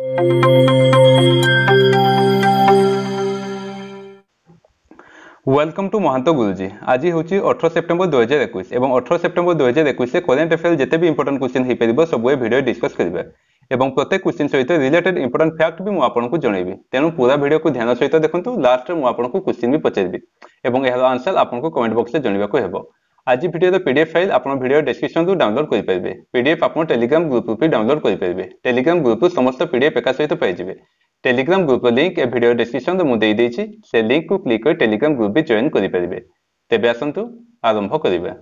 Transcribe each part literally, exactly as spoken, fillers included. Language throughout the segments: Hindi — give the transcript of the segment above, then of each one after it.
वेलकम टू महंत गुरुजी। आज हूँ अठारह सेप्टेम्बर दुई हजार एक और अठारह सेप्टेम्बर दुई हजार एक करेन्ट अफेयर जिते भी इंपोर्टेंट क्वेश्चन हो पार सब वीडियो डिस्कस करेंगे और प्रत्येक क्वेश्चन सहित रिलेटेड इंपोर्टेंट फैक्ट भी मुझे जनइबी। तेणु पूरा वीडियो को ध्यान सहित देखो। लास्ट में मुझे क्वेश्चन भी पचारि और यार आंसर आपको कमेंट बॉक्स में जनवाक हो। आज वीडियो पीडीएफ फाइल आप वीडियो डिस्क्रिप्शन को डाउनलोड करेंगे। पीडीएफ आप टेलीग्राम ग्रुप भी डाउनलोड करेंगे। टेलीग्राम ग्रुप समस्त पीडीएफ एका सहित पाइबे। टेलीग्राम ग्रुप लिंक ए वीडियो डिस्क्रिप्शन में मुझे देदेछि से लिंक को क्लिक कर टेलीग्राम ग्रुप भी जॉइन करेंगे। तेबे आसंतु आरंभ करिबा।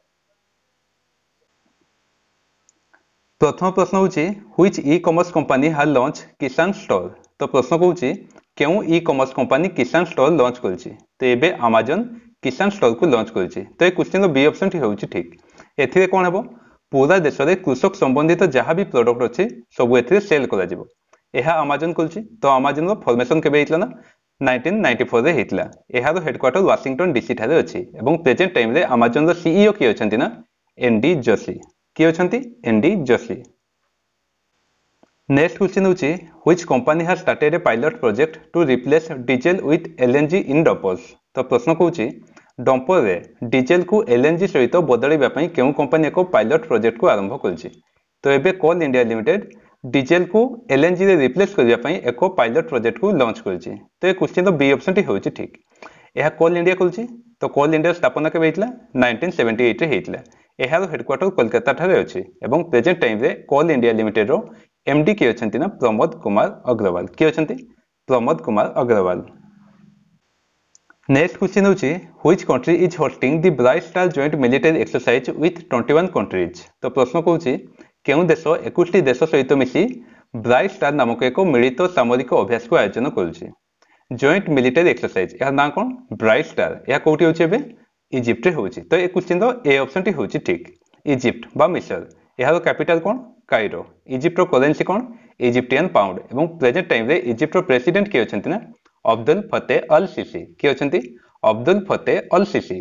प्रथम प्रश्न होछि which e commerce company has launch Kisan store. तो प्रश्न कहूछि केउ e commerce company Kisan store launch करछि। तो एबे अमेजन किसान स्टोर को लॉन्च करछि। तो ए क्वेश्चन बी ऑप्शन ठी होछि ठीक। एथिरे कोन हेबो पूरा देश रे कृषक संबंधित जहां भी प्रोडक्ट अछि सब एथिरे सेल करा जिवो। यह अमेजन करछि। तो अमेजन रो फॉर्मेशन केबे हितला ना नाइंटीन नाइंटी फोर रे हितला। एहारो हेडक्वार्टर वाशिंगटन डीसी ठारे अछि एवं प्रेजेंट टाइम रे अमेजन रो सीईओ की अछंती ना एनडी जोशी की अछंती एनडी जोशी। नेक्स्ट क्वेश्चन होछि which company has started a pilot project to replace diesel with LNG in dumpers. तो प्रश्न कहूछि डंपर रे डीजल को एलएनजी सहित बदलैबा पई केउ कंपनी एको पायलट प्रोजेक्ट को आरंभ करछि। तो एबे कोल इंडिया लिमिटेड डीजल को एलएनजी रे रिप्लेस करिया पई एको पायलट प्रोजेक्ट को लॉन्च करछि। तो ए क्वेश्चन तो बी ऑप्शन टी होछि ठीक। एहा कोल इंडिया करछि। तो कोल इंडिया स्थापना केबे हितला नाइंटीन सेवेंटी एट रे हितला। एहारो हेडक्वार्टर कोलकाता ठारे अछि एवं प्रेजेंट टाइम रे कोल इंडिया लिमिटेड रो एमडी की अछंती ना प्रमोद कुमार अग्रवाल की अछंती प्रमोद कुमार अग्रवाल। नेक्स्ट क्वेश्चन होछि which country is hosting the Bright Star joint military exercise with twenty one countries. तो प्रश्न कहूछि केउ देश इक्कीस टी देश सहित मिसी ब्राइट स्टार नामक एक मिलित सामरिक अभ्यास को आयोजन करुछि। जॉइंट मिलिटरी एक्सरसाइज यार ना कोन ब्राइट स्टार या कोठी होछि एबे इजिप्ट रे होछि। तो ए क्वेश्चन तो ए ऑप्शन टी होछि ठीक। इजिप्ट बा मिस्र यार कैपिटल कोन कायरो। इजिप्ट रो करेंसी कोन इजिप्टियन पाउंड एवं प्रेजेंट टाइम रे इजिप्ट रो प्रेसिडेंट की अछंती ना अब्दुल फतेह अल सीसी की अछंती Abdel Fattah el Sisi.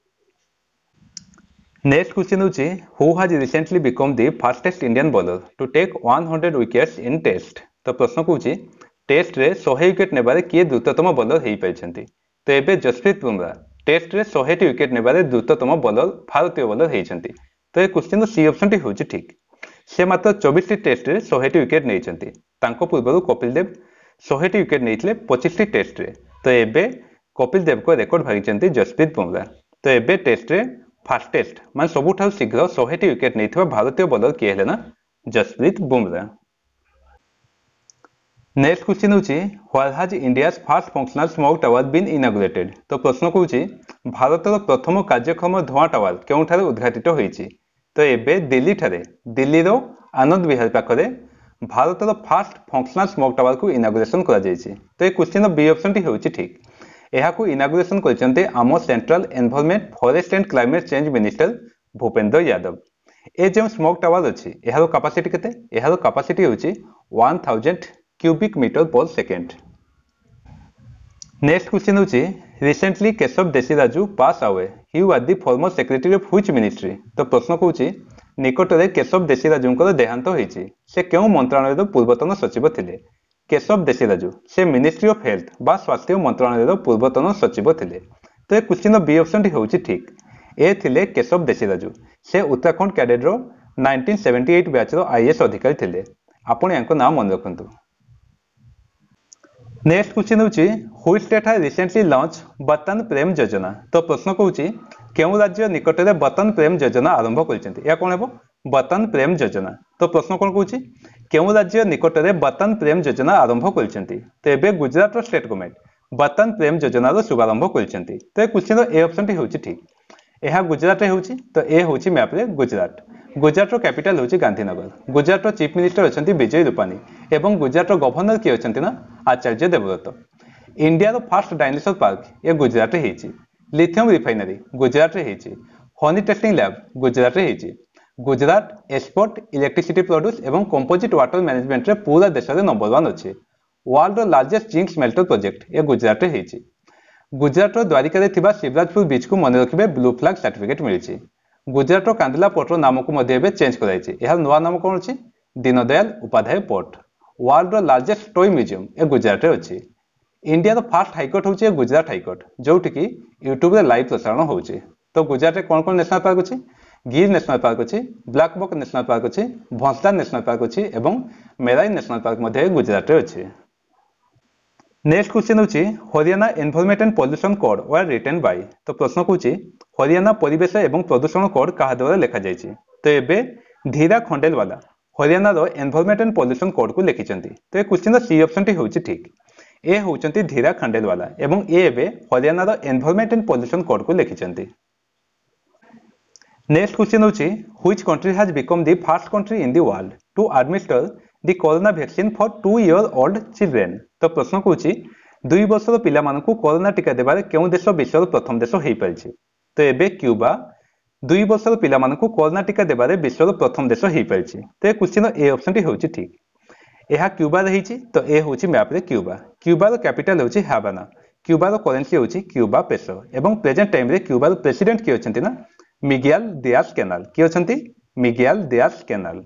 Next question होछि who has recently become the fastest Indian bowler to take one hundred wickets in test. तो प्रश्न कहूछि टेस्ट रे सौ विकेट नेबारे किए द्रुततम बॉलर हेई पाइछंती। तो एबे जसप्रीत बुमराह टेस्ट रे सौ टी विकेट नेबारे द्रुततम बॉलर भारतीय बॉलर हेइछंती। तो ए क्वेश्चन तो सी ऑप्शन टी होछि ठीक। से मात्र चौबीस टी टेस्ट रे सौ टी विकेट नेइछंती। तांको पूर्वरु कपिल देव सौ टी विकेट नेइथिले पच्चीस टी टेस्ट रे। तो एबे कपिल देव को रिकॉर्ड भागिछंती जसप्रीत बुमराह। तो एबे टेस्ट रे फास्टेस्ट मान सबुठाउ शीघ्र सौ टी विकेट नेइथिबा भारतीय बॉलर किए हेले ना जसप्रीत बुमराह। नेक्स्ट क्वेश्चन होछि where has India's first functional smoke tower been inaugurated. तो प्रश्न कहूछि भारतर प्रथम कार्यक्षम धुआं टावर केउठारे उद्घाटित होईछि। तो एबे दिल्ली ठारे दिल्ली रो आनंद विहार पाखरे भारतर फर्स्ट फंक्शनल स्मोक टावर को इनॉग्रेशन करा जायछि। तो ए क्वेश्चन बी ऑप्शन टी होछि ठीक। एहा को इनॉग्रेशन करचंते आम central environment forest and climate change minister Bhupender Yadav. ए जो स्मोक टावर अछि एहारो कैपेसिटी केते एहारो कैपेसिटी होछि one thousand cubic metre per second. Next question होछि recently Keshav Desiraju pass away he was the former secretary of which ministry. तो प्रश्न कहूछि निकटरे केशव देशीराजूंकर देहांत होईछि। से केउ मंत्रालयर पूर्वतन सचिव थिले। केशव देशीराजू से मिनिस्ट्री ऑफ हेल्थ बा स्वास्थ्य मंत्रालयर पूर्वतन सचिव थिले। तो ए क्वेश्चन बी ऑप्शन टी होछि ठीक। ए थिले केशव देशीराजू से उत्तराखंड कैडेट रो नाइंटीन सेवेंटी एट बैच रो आईएएस अधिकारी थिले। आपण यांको नाम मन रखंतु। नेक्स्ट क्वेश्चन होछि which state has recently launch Vatan Prem योजना। तो प्रश्न कहूछि केउ राज्य निकटरे वतन प्रेम योजना आरंभ करछन्ती। या कोन हेबो वतन प्रेम योजना। तो प्रश्न कोन कहूछि केउ राज्य निकटरे वतन प्रेम योजना आरंभ करछन्ती। तो एबे गुजरात स्टेट गवर्नमेंट वतन प्रेम योजना रो शुभारंभ करछन्ती। तो ए क्वेश्चन ए ऑप्शन टी होछि ठीक। एहा गुजरात रे होछि। तो ए होछि मैप रे गुजरात। गुजरात रो कैपिटल होछि गांधीनगर। गुजरात रो चीफ मिनिस्टर अछंती विजय रूपानी एवं गुजरात रो गवर्नर की अछंती ना आचार्य देवव्रत। इंडिया रो फर्स्ट डायनासोर पार्क ए गुजरात रे हेछि। लिथियम रिफाइनरी गुजरात रे हेछि। हनी टेस्टिंग लैब गुजरात रे हेछि। गुजरात एक्सपोर्ट इलेक्ट्रिसिटी प्रोड्यूस एवं कंपोजिट वाटर मैनेजमेंट रे पूरा देश रे नंबर वन अछि। वर्ल्ड रो लार्जेस्ट जिंक स्मेल्टर प्रोजेक्ट ए गुजरात रे हेछि। गुजरात रो द्वारिका रे थिबा शिवराजपुर बीच को मन रखिबे ब्लू फ्लैग सर्टिफिकेट मिलिछि। गुजरात रो कांदला पोर्ट रो नाम को मध्ये चेंज कराइछि। एहा नवा नाम कोन अछि Deendayal Upadhyay port. World largest toy museum ए गुजरात रे अछि। इंडिया फास्ट हाईकोर्ट होची गुजरात हाईकोर्ट जोठी कि यूट्यूब रे लाइव प्रसारण होची। तो गुजरात रे कौन कौन नेशनल पार्क अछि? गिर नेशनल पार्क अछि, ब्लैक बक नेशनल पार्क अछि, भंसला नेशनल पार्क अछि एवं मेराई नेशनल पार्क मध्ये गुजरात रे अछि। नेक्स्ट क्वेश्चन होची Haryana environment and pollution code were written by. तो प्रश्न होची हरियाणा परिवेश एवं प्रदूषण कोड कहा द्वारा लिखा जायछि। तो एबे धीरा खंडेलवाला हरियाणा रो एनवायरनमेंट एंड पॉल्यूशन कोड को लिखिचंती। तो ए क्वेश्चन रो सी ऑप्शन टी होची ठीक। ए होचंती धीरा खंडेलवाला एवं ए एबे हरियाणा रो एनवायरनमेंट एंड पॉल्यूशन कोड को लिखिचंती। नेक्स्ट क्वेश्चन होची which country has become the first country in the world to administer the corona vaccine for two year old children. तो प्रश्न होची दुई वर्षर पिला मानकु कोरोना टीका देबारे केउ देश विश्वर प्रथम देश होई पारिछि। तो एबे क्यूबा दुई वर्षर पिला मानकु कोरोना टीका देबारे विश्वर प्रथम देश होई पारिछि। तो ए क्वेश्चन ए ऑप्शन टी होची ठीक। एहा क्यूबा रहिछि। तो ए होची मैप रे क्यूबा। क्यूबा रो कैपिटल होची हावाना। क्यूबा रो करेंसी होची क्यूबा पेसो एवं प्रेजेंट टाइम रे क्यूबा रो प्रेसिडेंट कि अछंती ना मिगेल दियाज कैनाल। कि अछंती Miguel Diaz Canel.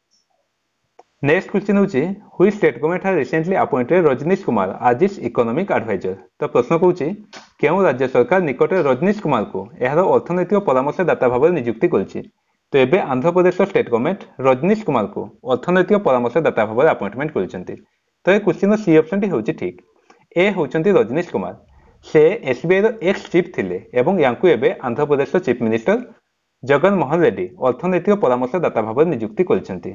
Next question होची which state government has recently appointed Rajnish Kumar as its economic adviser. तो प्रश्न होची केउ राज्य सरकार निकट रजनीश कुमार को एहार अर्थनैतिक परामर्शदाता भाव नियुक्ति करछि। तो एबे आंध्र प्रदेश स्टेट गवर्नमेंट रजनीश कुमार को अर्थनैतिक परामर्शदाता भाव अपॉइंटमेंट करछंती। तो ए क्वेश्चन सी ऑप्शन टी होची ठीक। ए होचंती रजनीश कुमार। से एसबीआई रो एक्स चीफ थिले एवं यांकु एबे आंध्र प्रदेश चीफ मिनिस्टर जगन मोहन रेड्डी अर्थनैतिक परामर्शदाता भाव नियुक्ति करछंती।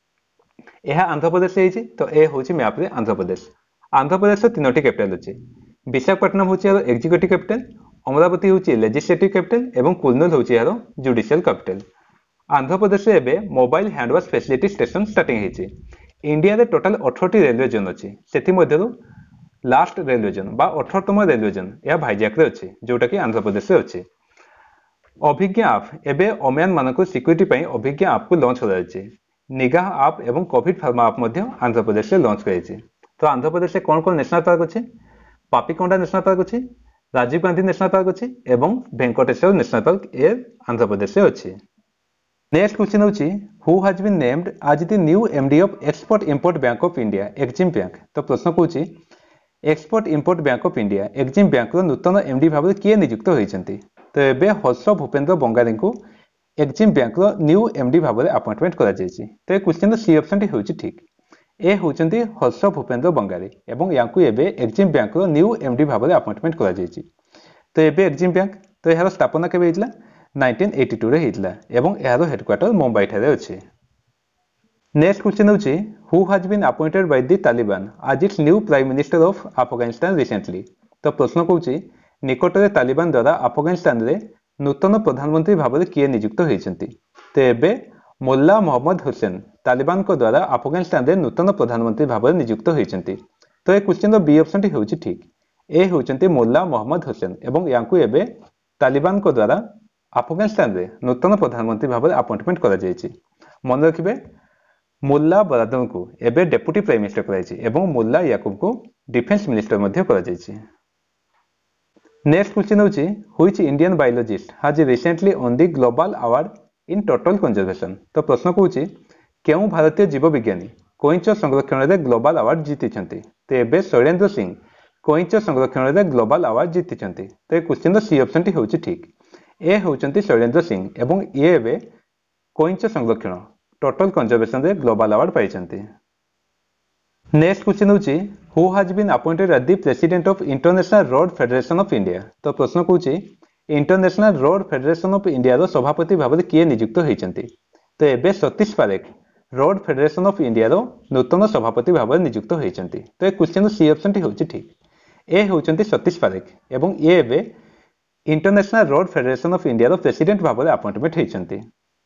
एहा आंध्र प्रदेश हेछि। तो ए होची मैप रे आंध्र प्रदेश। आंध्र प्रदेश रो तीनोटी कैपिटल अछि। विशाखापट्टनम होची यार एग्जीक्यूटिव कैपिटल, अमरावती होची लेजिस्लेटिव कैपिटल एवं कुर्नूल होची यार जुडिशियल कैपिटल। आंध्र प्रदेश रे एबे mobile hand wash facility station starting हेछि। इंडिया रे टोटल अठारह टी रेलवे जोन अछि। सेति मध्यरु लास्ट रेलवे जोन बा अठारह तम रेलवे जोन या भाईजैक रे अछि जोटा कि आंध्र प्रदेश रे अछि। अभिज्ञ आप एबे ओमेन मानको सिक्योरिटी पई अभिज्ञ आप को लॉन्च होय अछि। निगाह आप एवं कोविड फार्मा आप मध्य आंध्र प्रदेश से लॉन्च करेछि। तो आंध्र प्रदेश से कौन कौन नेशनल पार्क अछि? पापीकोंडा नेशनल पार्क अछि, राजीव गांधी नेशनल पार्क अछि एवं वेंकटेश्वर नेशनल पार्क ए आंध्र प्रदेश से अछि। नेक्स्ट क्वेश्चन होछि who has been named as the new MD of export import bank of India Exim bank. तो प्रश्न होछि export import bank of India Exim bank रो नूतन एमडी भाबे किए नियुक्त होइछंती। तो एबे हर्ष भूपेंद्र बंगारी को एक्जिम बैंक रो न्यू एमडी भाबे अपॉइंटमेंट करा जायछि। तो ए क्वेश्चन सी ऑप्शन टी होछि ठीक। ए होचंती हर्ष भूपेंद्र बंगारी एवं यांकु एबे एक्जिम बैंक रो न्यू एमडी भाबे अपॉइंटमेंट करा जायछि। तो एबे एक्जिम बैंक तो एहार स्थापना केबे हितला नाइनटीन एटी टू रे हितला एवं एहार हेडक्वार्टर मुंबई ठारे अछि। नेक्स्ट क्वेश्चन होछि who has been appointed by the Taliban as its new prime minister of Afghanistan recently. तो प्रश्न होछि निकट रे तालिबान द्वारा अफगानिस्तान रे नूतन प्रधानमंत्री भाबे किए नियुक्त होइछंती। तो एबे मोल्ला मोहम्मद हुसैन तालिबान को द्वारा अफगानिस्तान रे नूतन प्रधानमंत्री भाबे नियुक्त होइछंती। तो ए क्वेश्चन रो बी ऑप्शन टी होछि ठीक। ए होचंती मोल्ला मोहम्मद हुसैन एवं यांकु एबे तालिबान को द्वारा अफगानिस्तान रे नूतन प्रधानमंत्री भाबे अपॉइंटमेंट करा जायछि। मन रखिबे मुल्ला बरादर को एबे डेप्यूटी प्राइम मिनिस्टर कराइछि एवं मुल्ला याकूब को डिफेंस मिनिस्टर मध्य करा जायछि। नेक्स्ट क्वेश्चन होछि which Indian biologist has recently on the global award in turtle conservation. तो प्रश्न होछि केउ भारतीय जीव विज्ञानी कोइंच संरक्षण रे ग्लोबल अवार्ड जीतिछंती। तो एबे शैलेंद्र सिंह कोइंच संरक्षण रे ग्लोबल अवार्ड जीतिछंती। तो ए क्वेश्चन रो सी ऑप्शन टी होछि ठीक। ए होचंती शैलेंद्र सिंह एवं ए एबे कोइंच संरक्षण टोटल कंजर्वेशन रे ग्लोबल अवार्ड पाइछंती। नेक्स्ट क्वेश्चन होछि who has been appointed as the president of international road federation of India. तो प्रश्न होछि international road federation of India रो सभापति भाबे किए नियुक्त होइछंती। तो एबे Satish Parekh road federation of India रो नूतन सभापति भाबे नियुक्त होइछंती। तो ए क्वेश्चन सी ऑप्शन टी होछि ठीक। ए होचंती सतीश पारेख एवं ए एबे international road federation of India रो प्रेसिडेंट भाबे अपॉइंटमेंट होइछंती।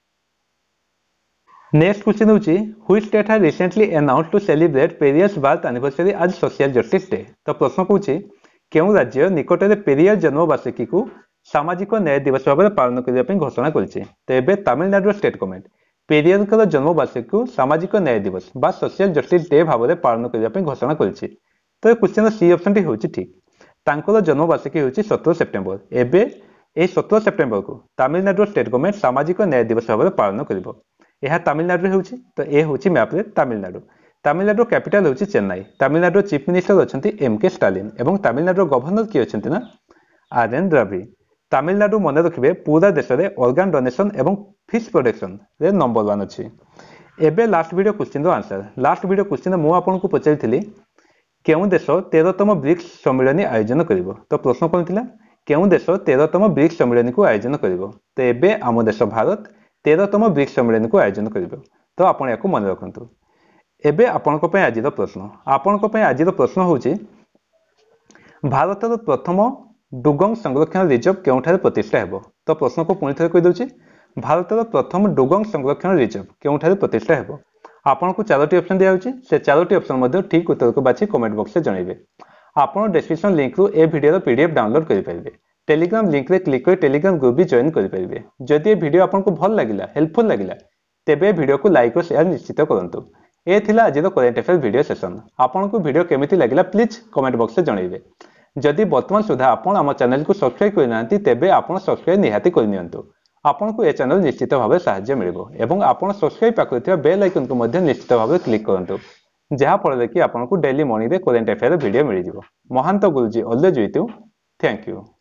नेक्स्ट क्वेश्चन होछि which state has recently announced to celebrate Periyar's birth anniversary as social justice day. तो प्रश्न होछि केउ राज्य निकट रे पेरियर जन्म वार्षिकी को सामाजिक न्याय दिवस भाबे पालन करिया पे घोषणा करछि। तो एबे तमिलनाडु स्टेट गवर्नमेंट पेरियर को जन्म वार्षिकी को सामाजिक न्याय दिवस बा सोशल जस्टिस डे भाबे पालन करिया पे घोषणा करछि। तो ए क्वेश्चन सी ऑप्शन टी होछि ठीक। तांकर जन्म वार्षिकी होछि सत्रह सेप्टेम्बर। एबे ए सत्रह सेप्टेम्बर को तमिलनाडु स्टेट गवर्नमेंट सामाजिक न्याय दिवस भाबे पालन करिवो। यह तमिलनाडु रे होछि। तो ए होछि मैप रे तमिलनाडु। तामिलनाडु कैपिटल होची चेन्नई। तामिलनाडु चीफ मिनिस्टर अच्छी एम के स्टालिन और तामिलनाडु गवर्नर किए अच्छे ना आर एन रवि। तामिलनाडु मन रखिए पूरा देश में ऑर्गन डोनेशन और फिश प्रोडक्शन रे नंबर वन अच्छी। एबे last video question answer last video question मुझे आपको पचारि केउ देश तेरहतम ब्रिक्स सम्मिलन आयोजन कर। तो प्रश्न कौन था केउ देश तेरहतम ब्रिक्स सम्मिलन को आयोजन कर। तो एबे आम देश भारत तेरहतम ब्रिक्स सम्मिलन को आयोजन कर। तो आप मन रखु। एबे आपण आज प्रश्न आपण आज प्रश्न हूँ भारत प्रथम डुगंग संरक्षण रिजर्व केउठारे प्रतिष्ठा हेबो। तो प्रश्न को पुणी थे कहीदे भारत प्रथम डुगंग संरक्षण रिजर्व केउठारे प्रतिष्ठा हेबो। आपन को चारोटी ऑप्शन दिया होची से चारोटी ऑप्शन मध्ये ठीक उत्तर को बाछि कमेंट बॉक्स में जनइबे। आपन डिस्क्रिप्शन लिंक रु ए वीडियो रो पीडीएफ डाउनलोड करि परिबे। टेलीग्राम लिंक रे क्लिक कर टेलीग्राम ग्रुप भी जॉइन करि परिबे। जदि ए वीडियो आपन को भल लागिला हेल्पफुल लागिला तेबे वीडियो को लाइक और शेयर निश्चित करंतु। ए थिला आज रो करेंट अफेयर वीडियो सेशन। आपन को वीडियो केमिति लागिला प्लीज कमेंट बॉक्स में जनइबे। जदि वर्तमान सुधा आपन आम चैनल को सब्सक्राइब करनांती तेबे आपन सब्सक्राइब निहाती करनियंतु। आपन को ए चैनल निश्चित भाव साहाय्य मिलिबो एवं आपन सब्सक्राइब पाखरे थिबा बेल आइकन को मध्ये निश्चित भाव क्लिक करंतु जहा फल कि आपन को डेली मॉर्निंग रे करेंट अफेयर वीडियो मिल जिवो। Mahant Guruji always with you. Thank you.